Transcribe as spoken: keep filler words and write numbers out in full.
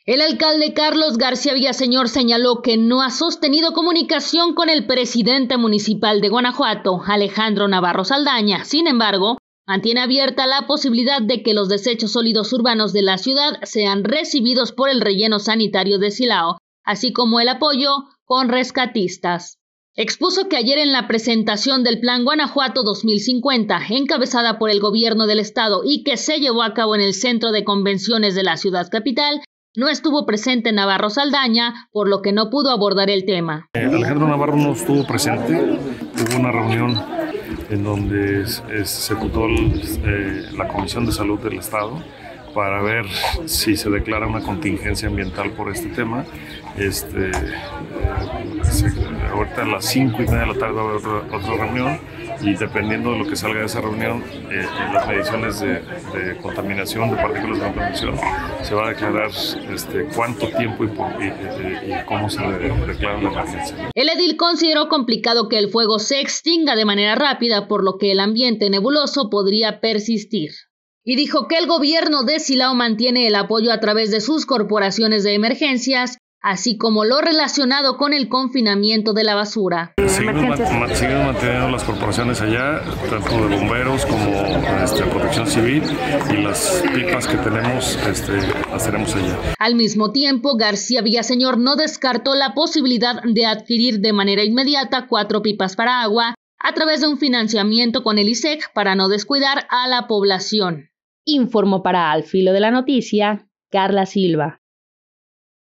El alcalde Carlos García Villaseñor señaló que no ha sostenido comunicación con el presidente municipal de Guanajuato, Alejandro Navarro Saldaña. Sin embargo, mantiene abierta la posibilidad de que los desechos sólidos urbanos de la ciudad sean recibidos por el relleno sanitario de Silao, así como el apoyo con rescatistas. Expuso que ayer en la presentación del Plan Guanajuato dos mil cincuenta, encabezada por el gobierno del estado y que se llevó a cabo en el Centro de Convenciones de la ciudad capital, no estuvo presente Navarro Saldaña, por lo que no pudo abordar el tema. Eh, Alejandro Navarro no estuvo presente, hubo una reunión en donde es, es, se votó eh, la Comisión de Salud del Estado para ver si se declara una contingencia ambiental por este tema. Este, eh, se, ahorita a las cinco y media de la tarde va a haber otra, otra reunión y dependiendo de lo que salga de esa reunión, eh, las mediciones de, de contaminación de partículas de contaminación, se va a declarar este, cuánto tiempo y, por, y, y, y cómo se declara la emergencia. El edil consideró complicado que el fuego se extinga de manera rápida, por lo que el ambiente nebuloso podría persistir. Y dijo que el gobierno de Silao mantiene el apoyo a través de sus corporaciones de emergencias, así como lo relacionado con el confinamiento de la basura. Seguimos, man, seguimos manteniendo las corporaciones allá, tanto de bomberos como este, protección civil, y las pipas que tenemos este, las tenemos allá. Al mismo tiempo, García Villaseñor no descartó la posibilidad de adquirir de manera inmediata cuatro pipas para agua a través de un financiamiento con el I S E C para no descuidar a la población. Informó para Al Filo de la Noticia, Carla Silva.